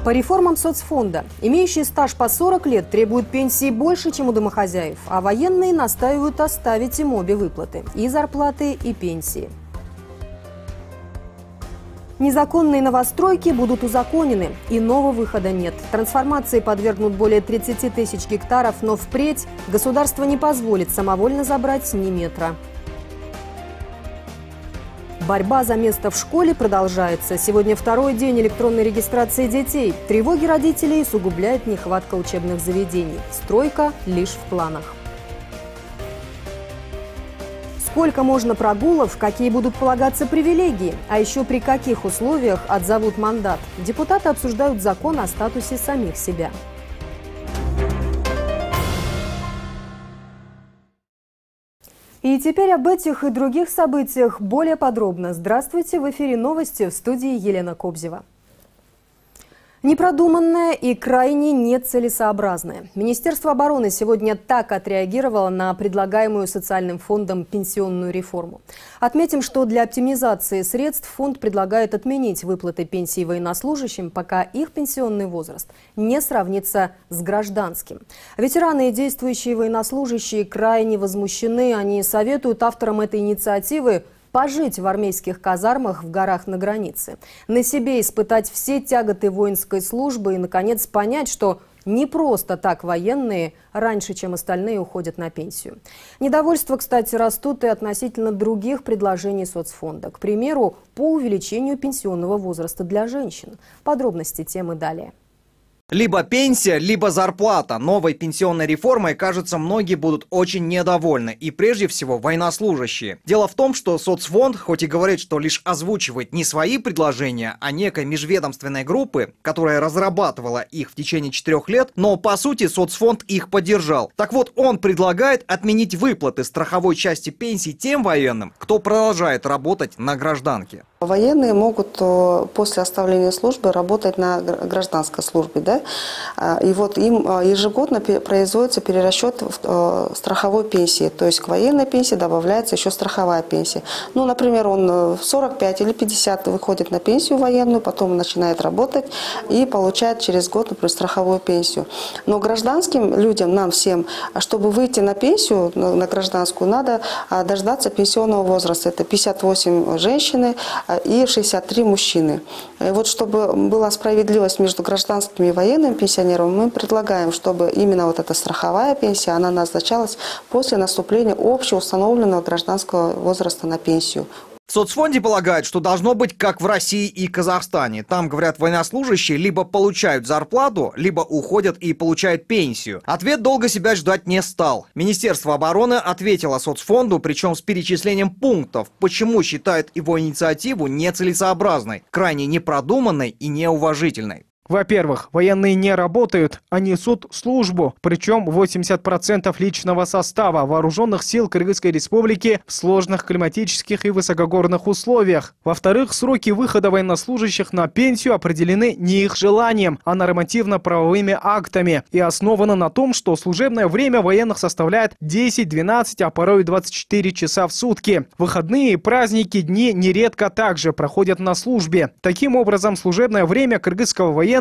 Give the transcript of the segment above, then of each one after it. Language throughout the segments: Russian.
По реформам соцфонда, имеющие стаж по 40 лет требуют пенсии больше, чем у домохозяев, а военные настаивают оставить им обе выплаты – и зарплаты, и пенсии. Незаконные новостройки будут узаконены. Иного выхода нет. Трансформации подвергнут более 30 тысяч гектаров, но впредь государство не позволит самовольно забрать ни метра. Борьба за место в школе продолжается. Сегодня второй день электронной регистрации детей. Тревоги родителей усугубляет нехватка учебных заведений. Стройка лишь в планах. Сколько можно прогулов, какие будут полагаться привилегии, а еще при каких условиях отзовут мандат. Депутаты обсуждают закон о статусе самих себя. И теперь об этих и других событиях более подробно. Здравствуйте, в эфире новости, в студии Елена Кобзева. Непродуманное и крайне нецелесообразное. Министерство обороны сегодня так отреагировало на предлагаемую социальным фондом пенсионную реформу. Отметим, что для оптимизации средств фонд предлагает отменить выплаты пенсий военнослужащим, пока их пенсионный возраст не сравнится с гражданским. Ветераны и действующие военнослужащие крайне возмущены. Они советуют авторам этой инициативы пожить в армейских казармах в горах на границе, на себе испытать все тяготы воинской службы и, наконец, понять, что не просто так военные раньше, чем остальные, уходят на пенсию. Недовольство, кстати, растут и относительно других предложений соцфонда. К примеру, по увеличению пенсионного возраста для женщин. Подробности темы далее. Либо пенсия, либо зарплата. Новой пенсионной реформой, кажется, многие будут очень недовольны. И прежде всего военнослужащие. Дело в том, что соцфонд, хоть и говорит, что лишь озвучивает не свои предложения, а некой межведомственной группы, которая разрабатывала их в течение 4 лет, но по сути соцфонд их поддержал. Так вот, он предлагает отменить выплаты страховой части пенсий тем военным, кто продолжает работать на гражданке. Военные могут после оставления службы работать на гражданской службе, да? И вот им ежегодно производится перерасчет страховой пенсии, то есть к военной пенсии добавляется еще страховая пенсия. Ну, например, он в 45 или 50 выходит на пенсию военную, потом начинает работать и получает через год, например, страховую пенсию. Но гражданским людям, нам всем, чтобы выйти на пенсию, на гражданскую, надо дождаться пенсионного возраста. Это 58 женщины и 63 мужчины. И вот чтобы была справедливость между гражданскими и военными пенсионерами, мы предлагаем, чтобы именно вот эта страховая пенсия, она назначалась после наступления общеустановленного гражданского возраста на пенсию. В соцфонде полагают, что должно быть как в России и Казахстане. Там, говорят, военнослужащие либо получают зарплату, либо уходят и получают пенсию. Ответ долго себя ждать не стал. Министерство обороны ответило соцфонду, причем с перечислением пунктов, почему считают его инициативу нецелесообразной, крайне непродуманной и неуважительной. Во-первых, военные не работают, а несут службу. Причем 80% личного состава вооруженных сил Кыргызской Республики в сложных климатических и высокогорных условиях. Во-вторых, сроки выхода военнослужащих на пенсию определены не их желанием, а нормативно-правовыми актами. И основаны на том, что служебное время военных составляет 10-12, а порой 24 часа в сутки. Выходные и праздники дни нередко также проходят на службе. Таким образом, служебное время кыргызского военного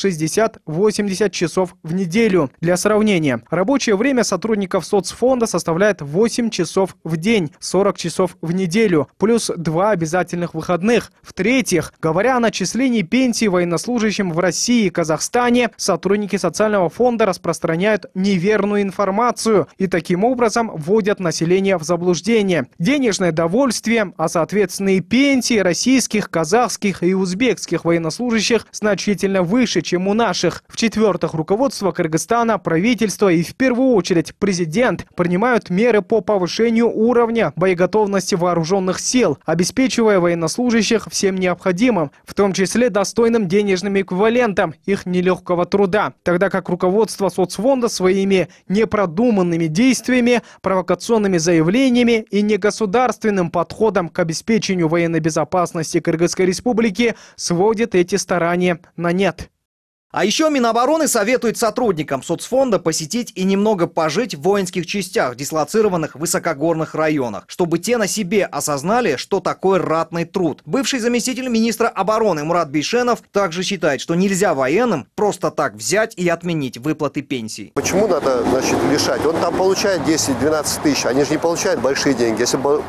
60-80 часов в неделю. Для сравнения, рабочее время сотрудников соцфонда составляет 8 часов в день, 40 часов в неделю, плюс 2 обязательных выходных. В-третьих, говоря о начислении пенсии военнослужащим в России и Казахстане, сотрудники социального фонда распространяют неверную информацию и таким образом вводят население в заблуждение. Денежное довольствие, а соответственно и пенсии российских, казахских и узбекских военнослужащих значительно выше, чем у наших. В-четвертых, руководство Кыргызстана, правительство и в первую очередь президент принимают меры по повышению уровня боеготовности вооруженных сил, обеспечивая военнослужащих всем необходимым, в том числе достойным денежным эквивалентом их нелегкого труда. Тогда как руководство соцфонда своими непродуманными действиями, провокационными заявлениями и негосударственным подходом к обеспечению военной безопасности Кыргызской Республики сводит эти старания на нет. А еще Минобороны советует сотрудникам соцфонда посетить и немного пожить в воинских частях, дислоцированных в высокогорных районах, чтобы те на себе осознали, что такое ратный труд. Бывший заместитель министра обороны Мурат Бейшенов также считает, что нельзя военным просто так взять и отменить выплаты пенсий. Почему надо, лишать? Он там получает 10-12 тысяч, они же не получают большие деньги. Если бы,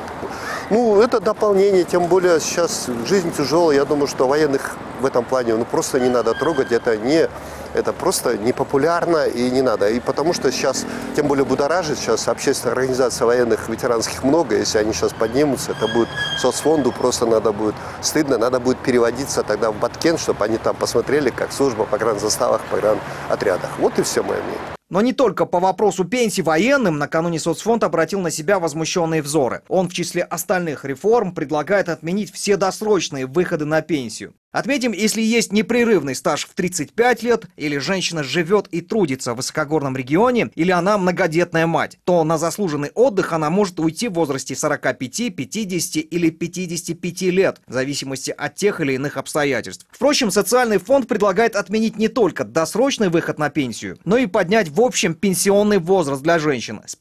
это дополнение, тем более сейчас жизнь тяжелая. Я думаю, что военных в этом плане просто не надо трогать. Это просто непопулярно и не надо. И потому что сейчас, тем более будоражит, сейчас общественная организация военных ветеранских много. Если они сейчас поднимутся, это будет соцфонду просто стыдно, надо будет переводиться тогда в Баткен, чтобы они там посмотрели, как служба в погранзаставах, погранотрядах. Вот и все мое мнение. Но не только по вопросу пенсий военным накануне соцфонд обратил на себя возмущенные взоры. Он в числе остальных реформ предлагает отменить все досрочные выходы на пенсию. Отметим, если есть непрерывный стаж в 35 лет, или женщина живет и трудится в высокогорном регионе, или она многодетная мать, то на заслуженный отдых она может уйти в возрасте 45, 50 или 55 лет, в зависимости от тех или иных обстоятельств. Впрочем, социальный фонд предлагает отменить не только досрочный выход на пенсию, но и поднять в общем пенсионный возраст для женщин с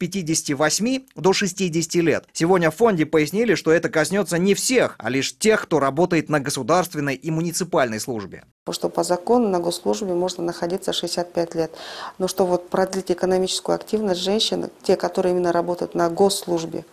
58 до 60 лет. Сегодня в фонде пояснили, что это коснется не всех, а лишь тех, кто работает на государственной и муниципальной службе. Потому что по закону на госслужбе можно находиться 65 лет. Но что продлить экономическую активность женщин, те, которые именно работают на госслужбе,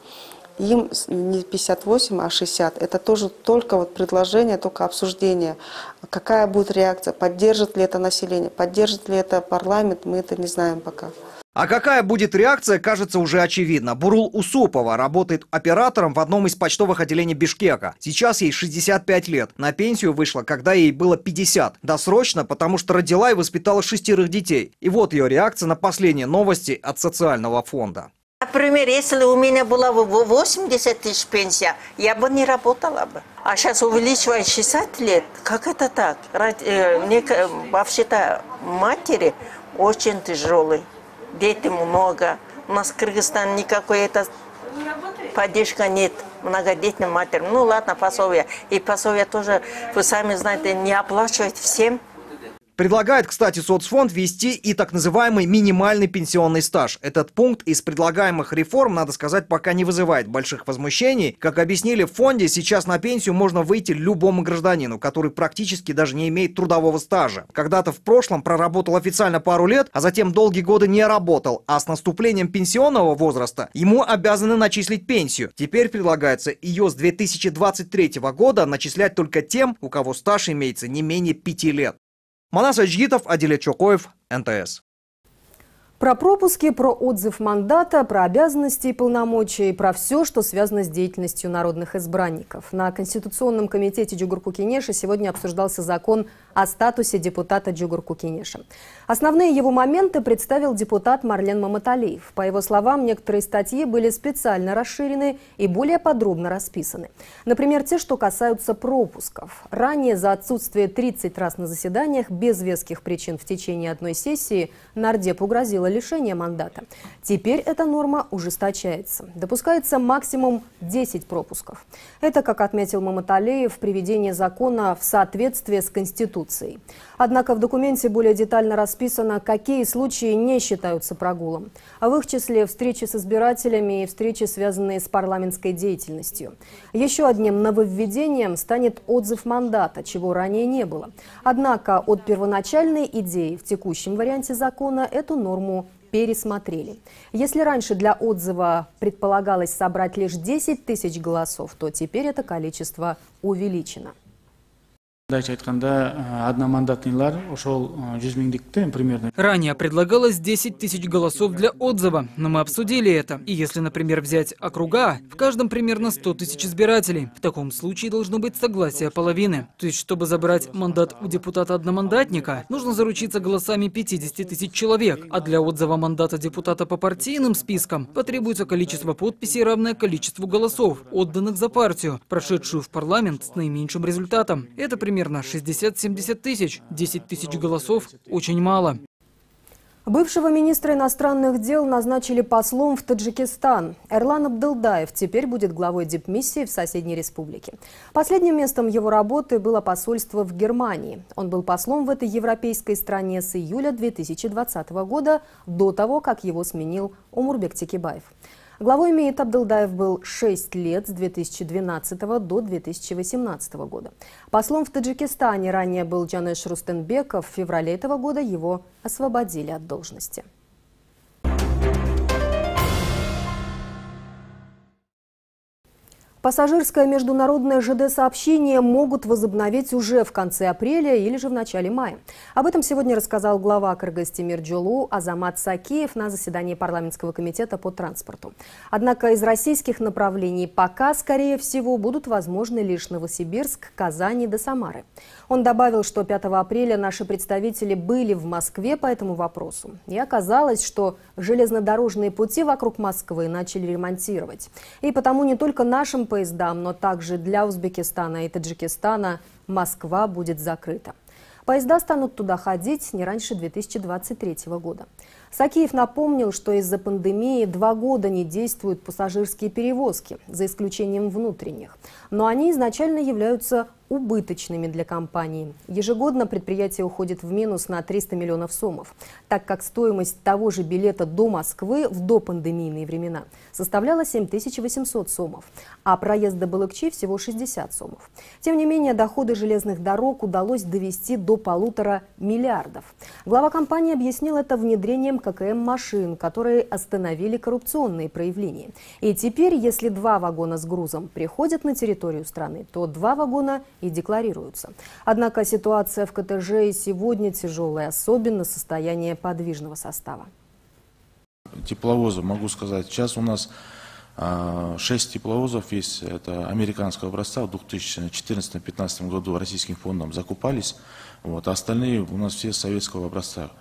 им не 58, а 60. Это тоже только предложение, только обсуждение. Какая будет реакция, поддержит ли это население, поддержит ли это парламент, мы это не знаем пока. А какая будет реакция, кажется, уже очевидно. Бурул Усупова работает оператором в одном из почтовых отделений Бишкека. Сейчас ей 65 лет. На пенсию вышла, когда ей было 50. Досрочно, потому что родила и воспитала 6 детей. И вот ее реакция на последние новости от социального фонда. Например, если у меня была бы 80 тысяч пенсия, я бы не работала бы. А сейчас увеличивая 60 лет, как это так? Вообще-то матери очень тяжелые. Детей много. У нас в Кыргызстане никакой поддержки нет. Многодетным матерям. Ну ладно, пособие. И пособие тоже, вы сами знаете, не оплачивают всем. Предлагает, кстати, соцфонд ввести и так называемый минимальный пенсионный стаж. Этот пункт из предлагаемых реформ, надо сказать, пока не вызывает больших возмущений. Как объяснили в фонде, сейчас на пенсию можно выйти любому гражданину, который практически даже не имеет трудового стажа. Когда-то в прошлом проработал официально пару лет, а затем долгие годы не работал, а с наступлением пенсионного возраста ему обязаны начислить пенсию. Теперь предлагается ее с 2023 года начислять только тем, у кого стаж имеется не менее 5 лет. Манас Аджгитов, Адилет Чокоев, НТС. Про пропуски, про отзыв мандата, про обязанности и полномочия, и про все, что связано с деятельностью народных избранников. На Конституционном комитете Джугурку-Кенеша сегодня обсуждался закон о статусе депутата Джугурку-Кенеша. Основные его моменты представил депутат Марлен Маматалиев. По его словам, некоторые статьи были специально расширены и более подробно расписаны. Например, те, что касаются пропусков. Ранее за отсутствие 30 раз на заседаниях без веских причин в течение одной сессии нардепу грозило лишение мандата. Теперь эта норма ужесточается. Допускается максимум 10 пропусков. Это, как отметил Маматалиев, приведение закона в соответствие с Конституцией. Однако в документе более детально расписано, какие случаи не считаются прогулом. А в их числе встречи с избирателями и встречи, связанные с парламентской деятельностью. Еще одним нововведением станет отзыв мандата, чего ранее не было. Однако от первоначальной идеи в текущем варианте закона эту норму пересмотрели. Если раньше для отзыва предполагалось собрать лишь 10 тысяч голосов, то теперь это количество увеличено. Ранее предлагалось 10 тысяч голосов для отзыва, но мы обсудили это. И если, например, взять округа, в каждом примерно 100 тысяч избирателей. В таком случае должно быть согласие половины. То есть, чтобы забрать мандат у депутата-одномандатника, нужно заручиться голосами 50 тысяч человек. А для отзыва мандата депутата по партийным спискам потребуется количество подписей, равное количеству голосов, отданных за партию, прошедшую в парламент с наименьшим результатом. Это примерно 60-70 тысяч. 10 тысяч голосов очень мало. Бывшего министра иностранных дел назначили послом в Таджикистан. Эрлан Абдылдаев теперь будет главой дипмиссии в соседней республике. Последним местом его работы было посольство в Германии. Он был послом в этой европейской стране с июля 2020 года, до того, как его сменил Омурбек Текебаев. Главой МИИТ Абдылдаев был 6 лет с 2012 до 2018 года. Послом в Таджикистане ранее был Джанеш Рустенбеков. В феврале этого года его освободили от должности. Пассажирское международное ЖД-сообщение могут возобновить уже в конце апреля или же в начале мая. Об этом сегодня рассказал глава Кыргыз-Темиржолу Азамат Сакеев на заседании парламентского комитета по транспорту. Однако из российских направлений пока, скорее всего, будут возможны лишь Новосибирск, Казань до Самары. Он добавил, что 5 апреля наши представители были в Москве по этому вопросу. И оказалось, что железнодорожные пути вокруг Москвы начали ремонтировать. И потому не только нашим поездам, но также для Узбекистана и Таджикистана Москва будет закрыта. Поезда станут туда ходить не раньше 2023 года. Сакеев напомнил, что из-за пандемии 2 года не действуют пассажирские перевозки, за исключением внутренних. Но они изначально являются убыточными для компании. Ежегодно предприятие уходит в минус на 300 миллионов сомов, так как стоимость того же билета до Москвы в допандемийные времена составляла 7800 сомов, а проезд до Балыкчи всего 60 сомов. Тем не менее, доходы железных дорог удалось довести до 1,5 миллиарда. Глава компании объяснил это внедрением ККМ-машин, которые остановили коррупционные проявления. И теперь, если 2 вагона с грузом приходят на территорию страны, то 2 вагона и декларируются. Однако ситуация в КТЖ и сегодня тяжелая, особенно состояние подвижного состава. Тепловозы, могу сказать, сейчас у нас 6 тепловозов есть, это американского образца, в 2014-2015 году российским фондом закупались, а остальные у нас все советского образца.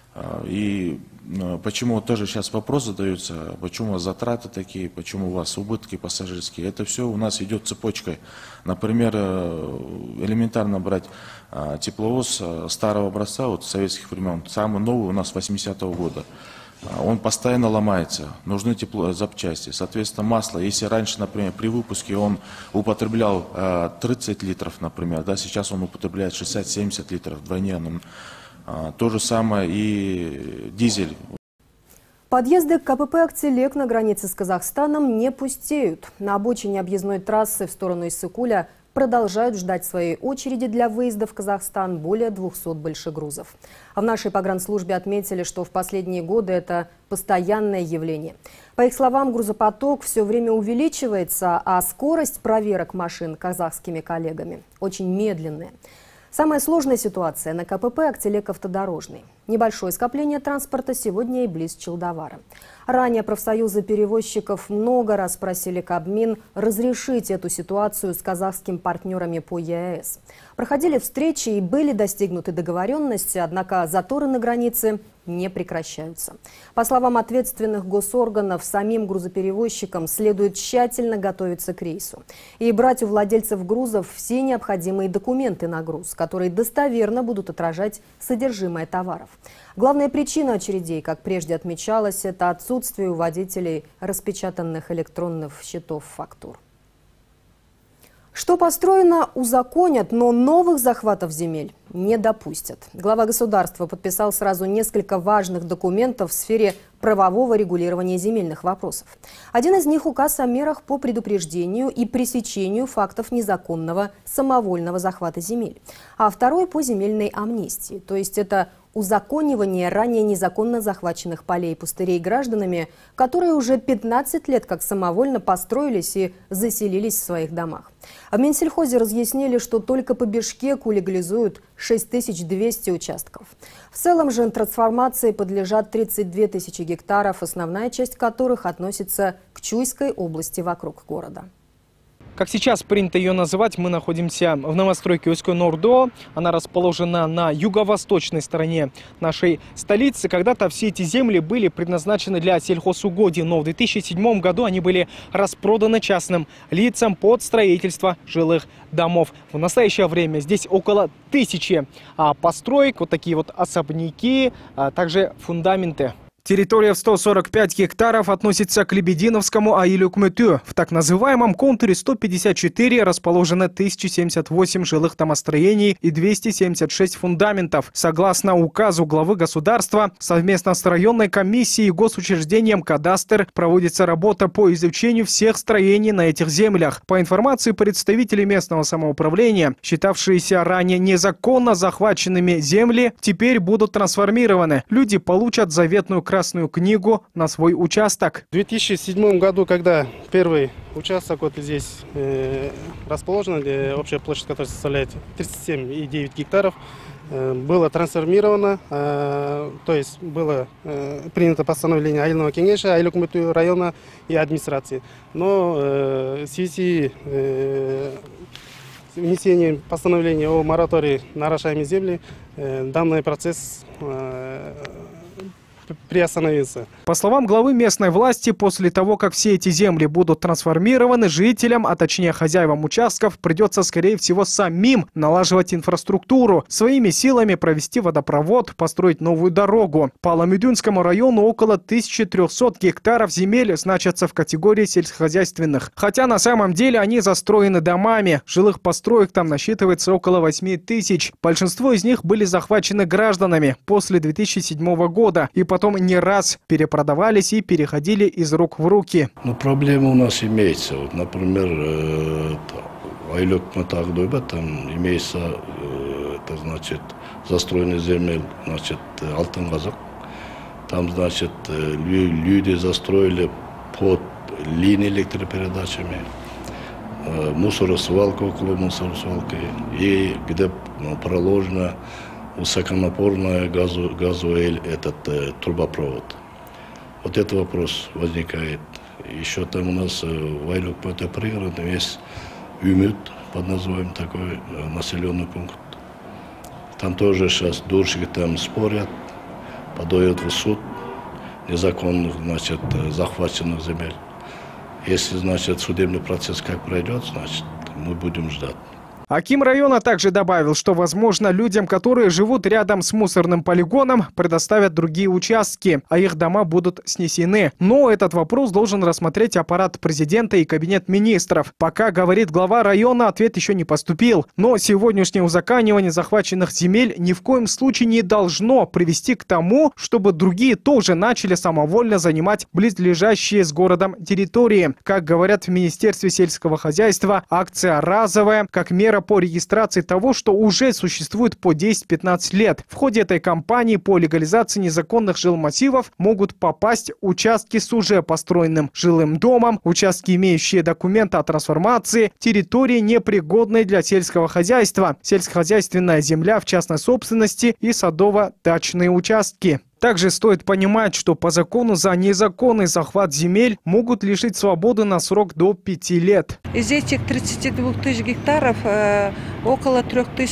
И почему тоже сейчас вопрос задается, почему у вас затраты такие, почему у вас убытки пассажирские, это все у нас идет цепочкой. Например, элементарно брать тепловоз старого образца, советских времен, самый новый у нас 80-го года. Он постоянно ломается, нужны запчасти. Соответственно, масло, если раньше, например, при выпуске он употреблял 30 литров, например, сейчас он употребляет 60-70 литров вдвойне. То же самое и дизель. Подъезды к КПП «Актелек» на границе с Казахстаном не пустеют. На обочине объездной трассы в сторону Иссык-Куля продолжают ждать своей очереди для выезда в Казахстан более 200 большегрузов. А в нашей погранслужбе отметили, что в последние годы это постоянное явление. По их словам, грузопоток все время увеличивается, а скорость проверок машин казахскими коллегами очень медленная. Самая сложная ситуация на КПП «Актелек-Автодорожный». Небольшое скопление транспорта сегодня и близ Челдовара. Ранее профсоюзы перевозчиков много раз просили Кабмин разрешить эту ситуацию с казахскими партнерами по ЕАЭС. Проходили встречи и были достигнуты договоренности, однако заторы на границе не прекращаются. По словам ответственных госорганов, самим грузоперевозчикам следует тщательно готовиться к рейсу и брать у владельцев грузов все необходимые документы на груз, которые достоверно будут отражать содержимое товаров. Главная причина очередей, как прежде отмечалось, это отсутствие у водителей распечатанных электронных счетов фактур. Что построено, узаконят, но новых захватов земель не допустят. Глава государства подписал сразу несколько важных документов в сфере правового регулирования земельных вопросов. Один из них – указ о мерах по предупреждению и пресечению фактов незаконного самовольного захвата земель. А второй – по земельной амнистии, то есть это узаконивание ранее незаконно захваченных полей и пустырей гражданами, которые уже 15 лет как самовольно построились и заселились в своих домах. А в Минсельхозе разъяснили, что только по Бишкеку легализуют 6200 участков. В целом же трансформации подлежат 32 тысячи гектаров, основная часть которых относится к Чуйской области вокруг города. Как сейчас принято ее называть, мы находимся в новостройке Усть-Нордо. Она расположена на юго-восточной стороне нашей столицы. Когда-то все эти земли были предназначены для сельхозугодий, но в 2007 году они были распроданы частным лицам под строительство жилых домов. В настоящее время здесь около 1000 построек, вот такие вот особняки, а также фундаменты. Территория в 145 гектаров относится к Лебединовскому Аилюкмытю. В так называемом контуре 154 расположено 1078 жилых домостроений и 276 фундаментов. Согласно указу главы государства, совместно с районной комиссией и госучреждением «Кадастр» проводится работа по изучению всех строений на этих землях. По информации представителей местного самоуправления, считавшиеся ранее незаконно захваченными земли теперь будут трансформированы. Люди получат заветную Красную книгу на свой участок. В 2007 году, когда первый участок вот здесь расположен, где общая площадь которой составляет 37,9 гектаров, было трансформировано, то есть было принято постановление Айылного кеңеша, Аилюкмыту района и администрации. Но в связи с внесением постановления о моратории на орошаемые земли, данный процесс приостановиться. По словам главы местной власти, после того, как все эти земли будут трансформированы, жителям, а точнее хозяевам участков, придется, скорее всего, самим налаживать инфраструктуру, своими силами провести водопровод, построить новую дорогу. По Аламедюнскому району около 1300 гектаров земель значатся в категории сельскохозяйственных. Хотя на самом деле они застроены домами. Жилых построек там насчитывается около 8000. Большинство из них были захвачены гражданами после 2007 года и потом не раз перепродавались и переходили из рук в руки. Но проблема у нас имеется. Вот, например, Аилюкмыту, там имеется, это значит, застроенный земель, значит, Алтын Казак. Там, значит, люди застроили под линией электропередачами, мусоросвалка около мусоросвалки, и где проложено высоконапорная газовый трубопровод. Вот этот вопрос возникает. Еще там у нас в Аилюкмыту пригороде есть Ümit, под названием такой населенный пункт. Там тоже сейчас дурщики там спорят, подают в суд незаконных, значит, захваченных земель. Если, значит, судебный процесс как пройдет, значит, мы будем ждать. Аким района также добавил, что, возможно, людям, которые живут рядом с мусорным полигоном, предоставят другие участки, а их дома будут снесены. Но этот вопрос должен рассмотреть аппарат президента и кабинет министров. Пока, говорит глава района, ответ еще не поступил. Но сегодняшнее узаконивание захваченных земель ни в коем случае не должно привести к тому, чтобы другие тоже начали самовольно занимать близлежащие с городом территории. Как говорят в Министерстве сельского хозяйства, акция разовая, как мера по регистрации того, что уже существует по 10-15 лет. В ходе этой кампании по легализации незаконных жилмассивов могут попасть участки с уже построенным жилым домом, участки, имеющие документы о трансформации, территории, непригодные для сельского хозяйства, сельскохозяйственная земля в частной собственности и садово-дачные участки. Также стоит понимать, что по закону за незаконный захват земель могут лишить свободы на срок до 5 лет. Из этих 32 тысяч гектаров около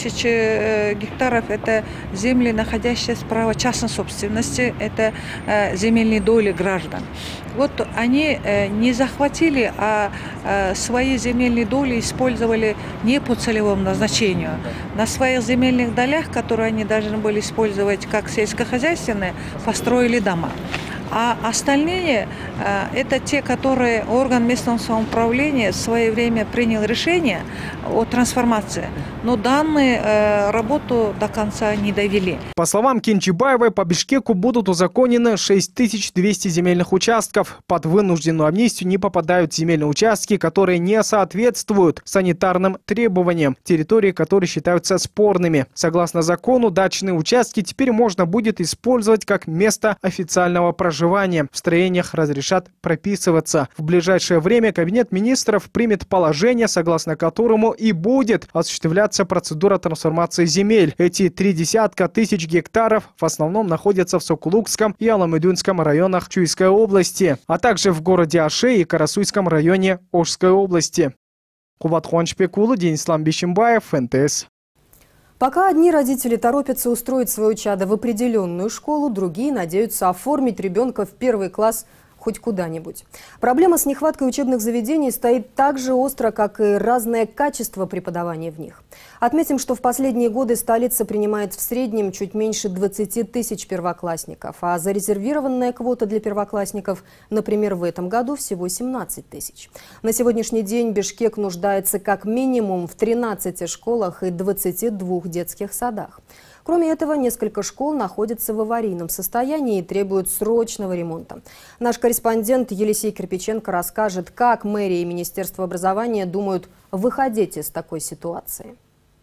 3000 гектаров – это земли, находящиеся в праве частной собственности, это земельные доли граждан. Вот они не захватили, а свои земельные доли использовали не по целевому назначению. На своих земельных долях, которые они должны были использовать как сельскохозяйственные, построили дома. А остальные – это те, которые орган местного самоуправления в свое время принял решение о трансформации, но данную работу до конца не довели. По словам Кенчибаевой, по Бишкеку будут узаконены 6200 земельных участков. Под вынужденную амнистию не попадают земельные участки, которые не соответствуют санитарным требованиям, территории которые считаются спорными. Согласно закону, дачные участки теперь можно будет использовать как место официального проживания. В строениях разрешат прописываться. В ближайшее время Кабинет министров примет положение, согласно которому и будет осуществляться процедура трансформации земель. Эти 30 тысяч гектаров в основном находятся в Сокулукском и Аламедюнском районах Чуйской области, а также в городе Аше и Карасуйском районе Ошской области. Кубат Хуанчпекулы, Денислам Бишимбаев, НТС. Пока одни родители торопятся устроить свое чадо в определенную школу, другие надеются оформить ребенка в первый класс хоть куда-нибудь. Проблема с нехваткой учебных заведений стоит так же остро, как и разное качество преподавания в них. Отметим, что в последние годы столица принимает в среднем чуть меньше 20 тысяч первоклассников, а зарезервированная квота для первоклассников, например, в этом году всего 17 тысяч. На сегодняшний день Бишкек нуждается как минимум в 13 школах и 22 детских садах. Кроме этого, несколько школ находятся в аварийном состоянии и требуют срочного ремонта. Наш корреспондент Елисей Кирпиченко расскажет, как мэрия и Министерство образования думают выходить из такой ситуации.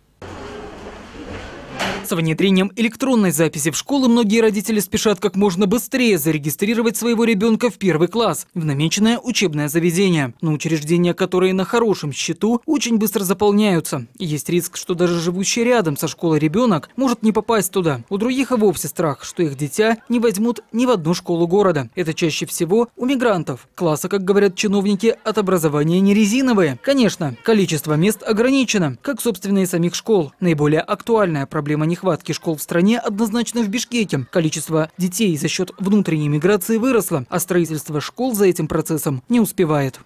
С внедрением электронной записи в школы многие родители спешат как можно быстрее зарегистрировать своего ребенка в первый класс, в намеченное учебное заведение. Но учреждения, которые на хорошем счету, очень быстро заполняются. И есть риск, что даже живущий рядом со школой ребенок может не попасть туда. У других и вовсе страх, что их дитя не возьмут ни в одну школу города. Это чаще всего у мигрантов. Классы, как говорят чиновники, от образования не резиновые. Конечно, количество мест ограничено, как, собственно, и самих школ. Наиболее актуальная проблема нехватки школ в стране однозначно в Бишкеке. Количество детей за счет внутренней миграции выросло, а строительство школ за этим процессом не успевает.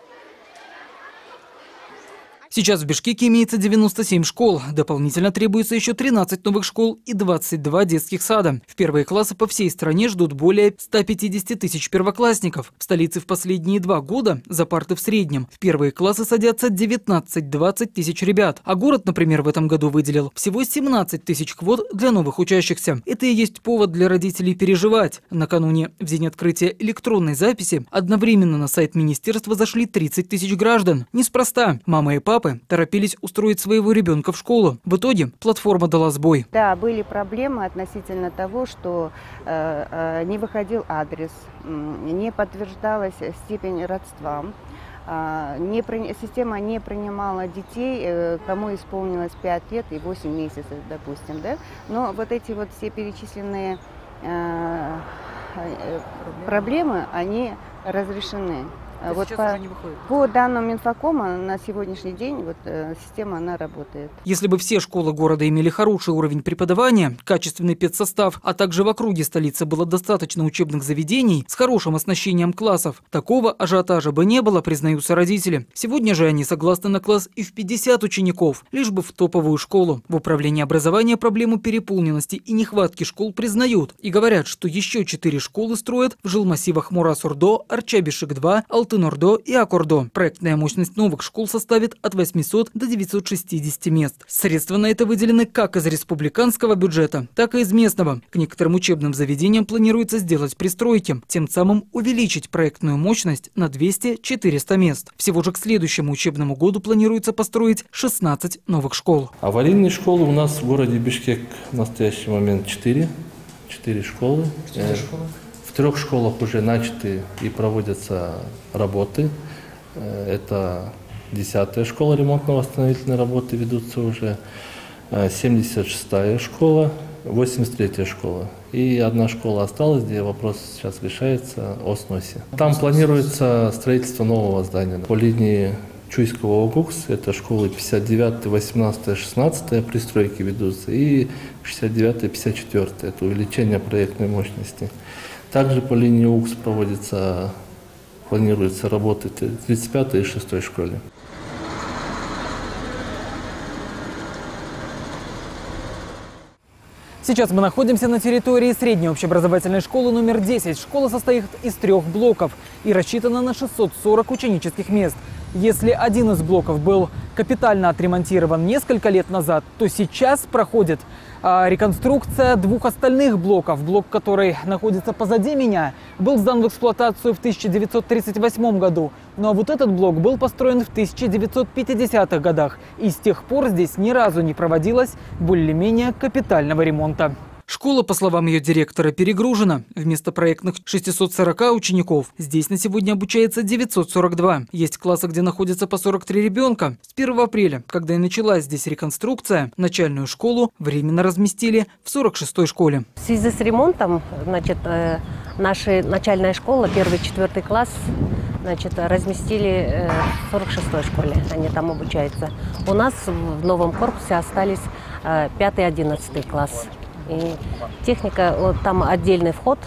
Сейчас в Бишкеке имеется 97 школ. Дополнительно требуется еще 13 новых школ и 22 детских сада. В первые классы по всей стране ждут более 150 тысяч первоклассников. В столице в последние 2 года за парты в среднем в первые классы садятся 19-20 тысяч ребят. А город, например, в этом году выделил всего 17 тысяч квот для новых учащихся. Это и есть повод для родителей переживать. Накануне, в день открытия электронной записи, одновременно на сайт министерства зашли 30 тысяч граждан. Неспроста. Мама и папа торопились устроить своего ребенка в школу. В итоге платформа дала сбой. Да, были проблемы относительно того, что не выходил адрес, не подтверждалась степень родства. Система не принимала детей, кому исполнилось 5 лет и 8 месяцев, допустим. Да? Но вот эти вот все перечисленные проблемы, они разрешены. Вот по данным Минфакома на сегодняшний день система она работает. Если бы все школы города имели хороший уровень преподавания, качественный педсостав, а также в округе столицы было достаточно учебных заведений с хорошим оснащением классов, такого ажиотажа бы не было, признаются родители. Сегодня же они согласны на класс и в 50 учеников, лишь бы в топовую школу. В управлении образования проблему переполненности и нехватки школ признают и говорят, что еще 4 школы строят в жилмассивах Мурас-Ордо, Арчабишек-2, Алтын-Ордо и Ак-Ордо. Проектная мощность новых школ составит от 800 до 960 мест. Средства на это выделены как из республиканского бюджета, так и из местного. К некоторым учебным заведениям планируется сделать пристройки, тем самым увеличить проектную мощность на 200-400 мест. Всего же к следующему учебному году планируется построить 16 новых школ. Аварийные школы у нас в городе Бишкек в настоящий момент 4 школы. В 3 школах уже начаты и проводятся работы. Это 10-я школа, ремонтно-восстановительные работы ведутся уже, 76-я школа, 83-я школа. И 1 школа осталась, где вопрос сейчас решается о сносе. Там планируется строительство нового здания. По линии Чуйского ОГУКС, это школы 59-я, 18-я, 16-я, пристройки ведутся, и 69-я, 54-я, это увеличение проектной мощности. Также по линии УКС планируется работать в 35-й и 6-й школе. Сейчас мы находимся на территории средней общеобразовательной школы номер 10. Школа состоит из 3 блоков и рассчитана на 640 ученических мест. Если один из блоков был капитально отремонтирован несколько лет назад, то сейчас проходит реконструкция 2 остальных блоков. Блок, который находится позади меня, был сдан в эксплуатацию в 1938 году. Ну а вот этот блок был построен в 1950-х годах. И с тех пор здесь ни разу не проводилось более-менее капитального ремонта. Школа, по словам ее директора, перегружена. Вместо проектных 640 учеников здесь на сегодня обучается 942. Есть классы, где находится по 43 ребенка. С 1 апреля, когда и началась здесь реконструкция, начальную школу временно разместили в 46-й школе. В связи с ремонтом, наша начальная школа, 1-4 класс, значит, разместили в 46-й школе, они там обучаются. У нас в новом корпусе остались 5-11 класс. И техника, вот там отдельный вход,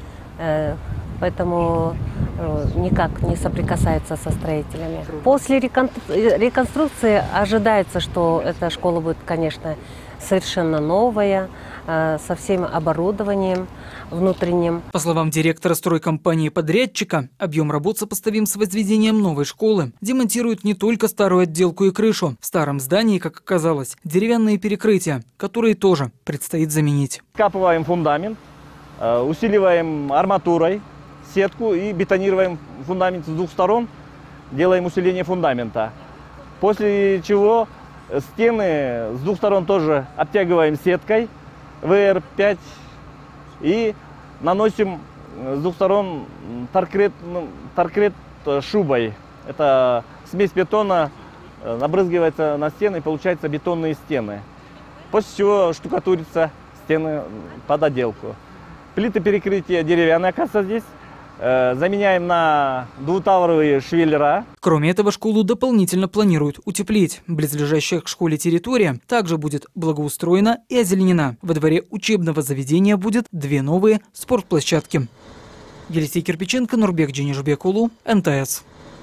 поэтому никак не соприкасается со строителями. После реконструкции ожидается, что эта школа будет, конечно, совершенно новая, со всем оборудованием внутренним. По словам директора стройкомпании-подрядчика, объем работ сопоставим с возведением новой школы. Демонтируют не только старую отделку и крышу. В старом здании, как оказалось, деревянные перекрытия, которые тоже предстоит заменить. Скапываем фундамент, усиливаем арматурой сетку и бетонируем фундамент с двух сторон, делаем усиление фундамента. После чего стены с двух сторон тоже обтягиваем сеткой ВР-5 и наносим с двух сторон торкрет шубой. Это смесь бетона набрызгивается на стены и получаются бетонные стены. После чего штукатурятся стены под отделку. Плиты перекрытия деревянные, оказывается, здесь. Заменяем на двутавровые швеллера. Кроме этого, школу дополнительно планируют утеплить. Близлежащая к школе территория также будет благоустроена и озеленена. Во дворе учебного заведения будет 2 новые спортплощадки. Елисей Кирпиченко, Нурбек Дженишбекулу, МТС.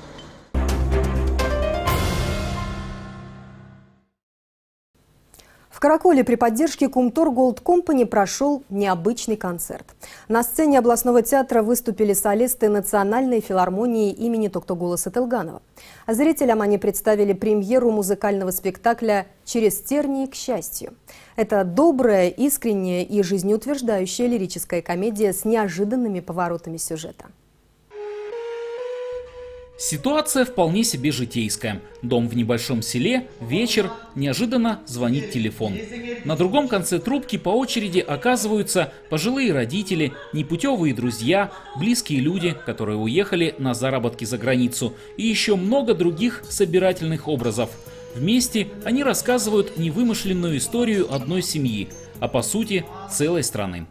В Караколе при поддержке Кумтор Голд Компани прошел необычный концерт. На сцене областного театра выступили солисты Национальной филармонии имени Токтогула Сатылганова. А зрителям они представили премьеру музыкального спектакля «Через тернии к счастью». Это добрая, искренняя и жизнеутверждающая лирическая комедия с неожиданными поворотами сюжета. Ситуация вполне себе житейская. Дом в небольшом селе, вечер, неожиданно звонит телефон. На другом конце трубки по очереди оказываются пожилые родители, непутевые друзья, близкие люди, которые уехали на заработки за границу, и еще много других собирательных образов. Вместе они рассказывают невымышленную историю одной семьи, а по сути целой страны.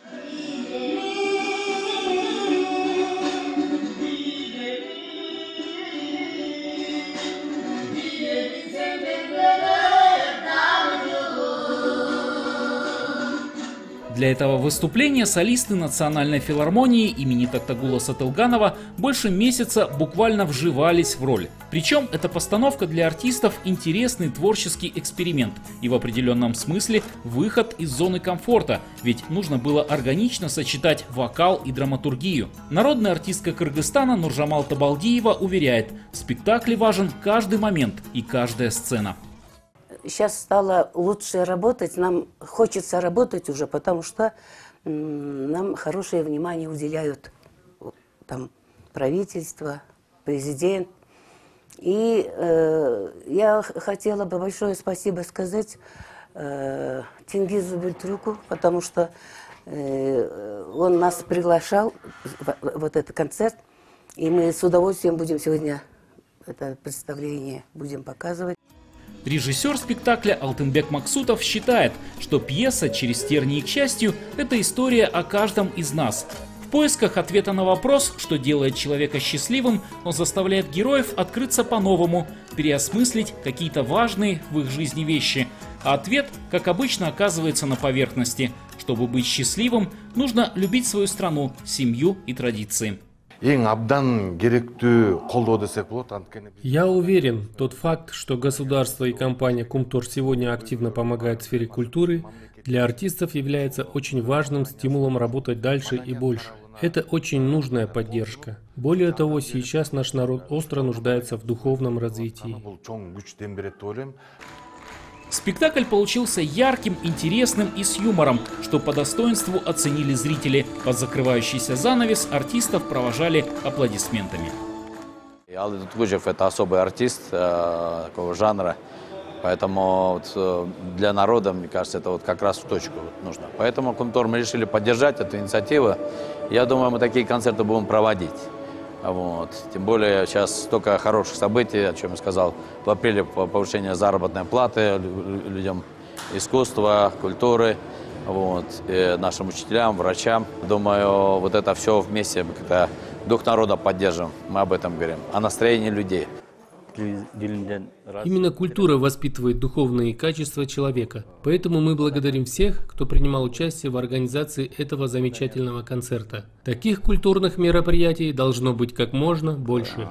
Для этого выступления солисты Национальной филармонии имени Токтогула Сатылганова больше месяца буквально вживались в роль. Причем эта постановка для артистов интересный творческий эксперимент и в определенном смысле выход из зоны комфорта, ведь нужно было органично сочетать вокал и драматургию. Народная артистка Кыргызстана Нуржамал Табалдиева уверяет, в спектакле важен каждый момент и каждая сцена. Сейчас стало лучше работать, нам хочется работать уже, потому что нам хорошее внимание уделяют там правительство, президент. И я хотела бы большое спасибо сказать Тенгизу Бельтрюку, потому что он нас приглашал в вот этот концерт, и мы с удовольствием будем сегодня это представление будем показывать. Режиссер спектакля Алтынбек Максутов считает, что пьеса «Через тернии к счастью» – это история о каждом из нас. В поисках ответа на вопрос, что делает человека счастливым, он заставляет героев открыться по-новому, переосмыслить какие-то важные в их жизни вещи. А ответ, как обычно, оказывается на поверхности. Чтобы быть счастливым, нужно любить свою страну, семью и традиции. Я уверен, тот факт, что государство и компания Кумтор сегодня активно помогают в сфере культуры, для артистов является очень важным стимулом работать дальше и больше. Это очень нужная поддержка. Более того, сейчас наш народ остро нуждается в духовном развитии. Спектакль получился ярким, интересным и с юмором, что по достоинству оценили зрители. Под закрывающийся занавес артистов провожали аплодисментами. Алды Туткуджев – это особый артист такого жанра, поэтому для народа, мне кажется, это как раз в точку нужно. Поэтому Кумтор мы решили поддержать эту инициативу. Я думаю, мы такие концерты будем проводить. Тем более сейчас столько хороших событий, о чем я сказал, в апреле повышение заработной платы людям искусства, культуры, нашим учителям, врачам. Думаю, вот это все вместе как-то дух народа поддерживаем, мы об этом говорим, о настроении людей. Именно культура воспитывает духовные качества человека. Поэтому мы благодарим всех, кто принимал участие в организации этого замечательного концерта. Таких культурных мероприятий должно быть как можно больше.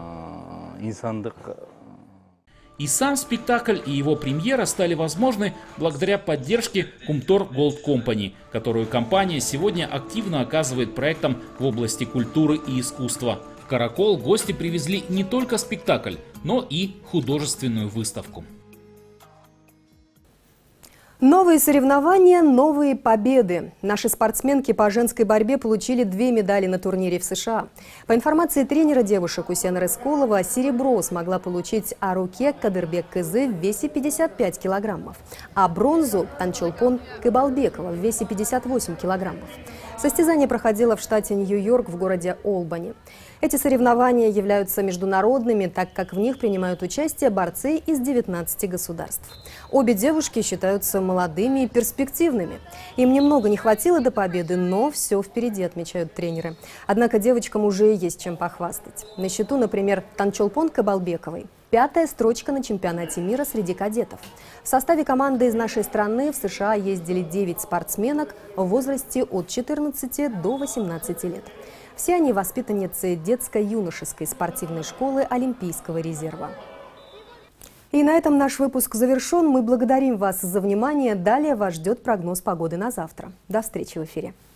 И сам спектакль, и его премьера стали возможны благодаря поддержке Kumtor Gold Company, которую компания сегодня активно оказывает проектам в области культуры и искусства. В Каракол гости привезли не только спектакль, но и художественную выставку. Новые соревнования, новые победы. Наши спортсменки по женской борьбе получили 2 медали на турнире в США. По информации тренера девушек Усена Рыскулова, серебро смогла получить Аруке Кадырбек Кызы в весе 55 килограммов, а бронзу Танчолпон Кыбалбекова в весе 58 килограммов. Состязание проходило в штате Нью-Йорк в городе Олбани. Эти соревнования являются международными, так как в них принимают участие борцы из 19 государств. Обе девушки считаются молодыми и перспективными. Им немного не хватило до победы, но все впереди, отмечают тренеры. Однако девочкам уже есть чем похвастать. На счету, например, Танчолпон Кыбалбековой. 5-я строчка на чемпионате мира среди кадетов. В составе команды из нашей страны в США ездили 9 спортсменок в возрасте от 14 до 18 лет. Все они воспитанницы детско-юношеской спортивной школы Олимпийского резерва. И на этом наш выпуск завершен. Мы благодарим вас за внимание. Далее вас ждет прогноз погоды на завтра. До встречи в эфире.